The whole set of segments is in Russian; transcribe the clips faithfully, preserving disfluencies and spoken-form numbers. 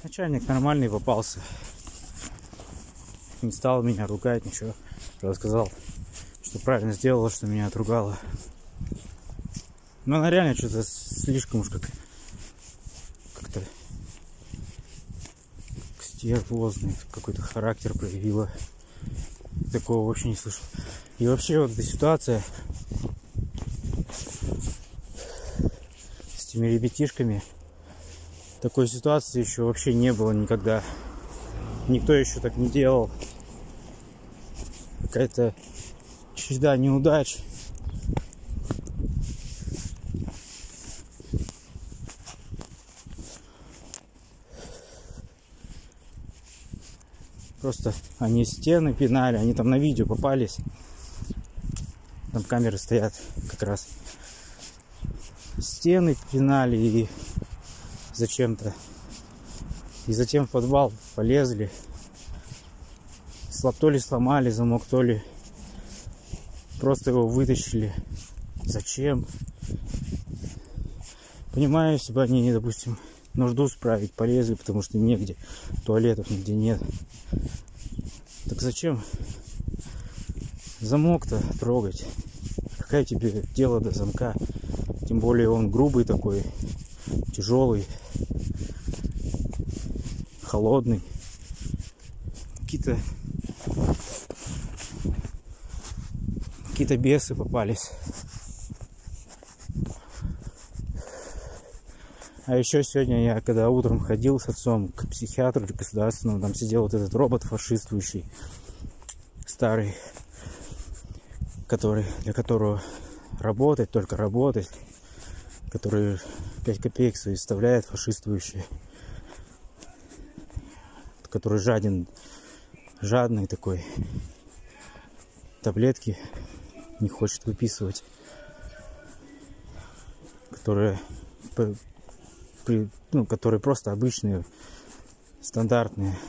Начальник нормальный попался. Не стал меня ругать, ничего. Рассказал, что правильно сделала, что меня отругала. Но она реально что-то слишком уж как как-то стервозный какой-то характер проявила. Такого вообще не слышал. И вообще вот эта ситуация с теми ребятишками, такой ситуации еще вообще не было никогда. Никто еще так не делал. Какая-то череда неудач. Просто они стены пинали, они там на видео попались. Там камеры стоят как раз. Стены пинали и зачем-то. И затем в подвал полезли. То ли сломали замок, то ли просто его вытащили. Зачем? Понимаю, если бы они, допустим, нужду справить, полезли, потому что негде, туалетов нигде нет. Так зачем замок-то трогать? Какое тебе дело до замка? Тем более он грубый такой, тяжелый, холодный. Какие-то какие-то бесы попались. А еще сегодня я, когда утром ходил с отцом к психиатру государственному, там сидел вот этот робот фашистующий, старый, который, для которого работать, только работать, который пять копеек свои вставляет, фашистующий, который жаден, жадный такой, таблетки не хочет выписывать, которые, при, ну, которые просто обычные, стандартные.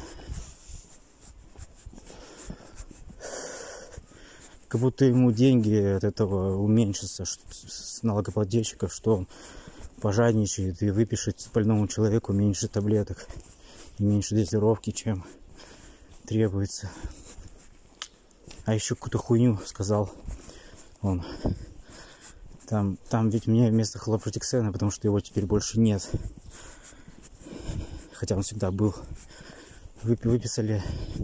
Как будто ему деньги от этого уменьшатся с налогоплательщиков, что он пожадничает и выпишет больному человеку меньше таблеток и меньше дозировки, чем требуется. А еще какую-то хуйню сказал он. Там, там ведь мне вместо хлорпротексена, потому что его теперь больше нет. Хотя он всегда был. Выписали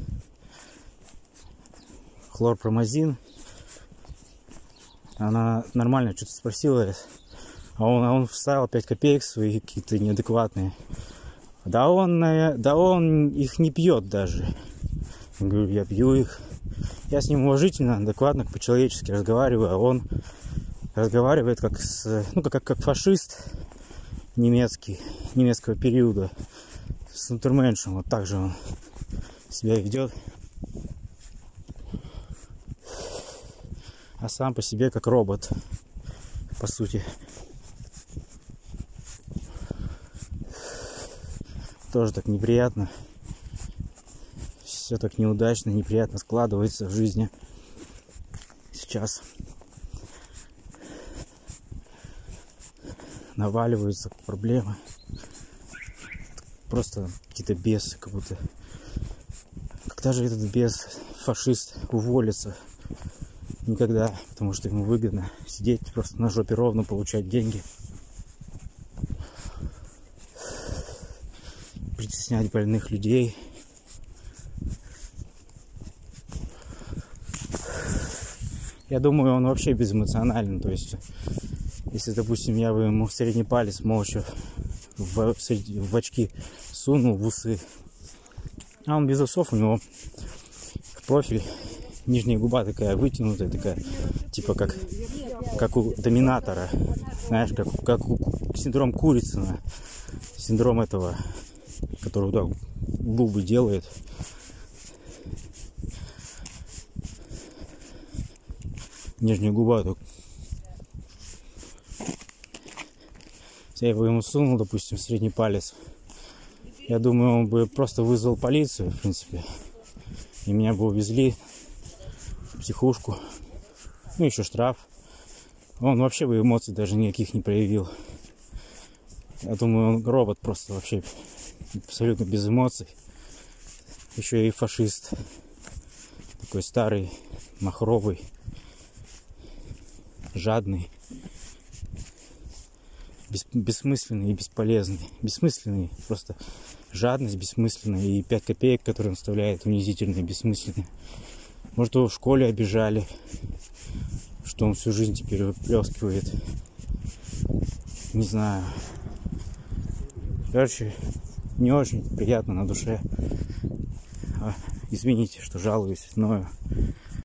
хлорпромазин. Она нормально что-то спросила. А он, а он вставил пять копеек свои какие-то неадекватные. Да он, да он их не пьет даже. Я говорю, я пью их. Я с ним уважительно, адекватно, по-человечески разговариваю, а он разговаривает как с, ну, как, как фашист немецкий, немецкого периода, с унтерменшем. Вот так же он себя ведет. А сам по себе как робот, по сути. Тоже так неприятно. Все так неудачно, неприятно складывается в жизни сейчас. Наваливаются проблемы. Просто какие-то бесы, как будто. Когда же этот бес, фашист, уволится? Никогда, потому что ему выгодно сидеть просто на жопе ровно, получать деньги. Притеснять больных людей. Я думаю, он вообще безэмоционален. То есть, если, допустим, я бы ему средний палец молча в, в очки сунул, в усы, а он без усов, у него в профиль нижняя губа такая вытянутая, такая, типа как, как у доминатора. Знаешь, как, как у синдром Курицына. Синдром этого, который да, губы делает. Нижняя губа так. Если я бы ему сунул, допустим, средний палец, я думаю, он бы просто вызвал полицию, в принципе, и меня бы увезли в психушку, ну еще штраф. Он вообще бы эмоций даже никаких не проявил. Я думаю, он робот просто вообще абсолютно без эмоций. Еще и фашист. Такой старый, махровый, жадный, бес, бессмысленный и бесполезный. Бессмысленный, просто жадность бессмысленная. И пять копеек, которые он вставляет, унизительные, бессмысленные. Может, его в школе обижали, что он всю жизнь теперь выплескивает. Не знаю. Короче, не очень приятно на душе. Извините, что жалуюсь, но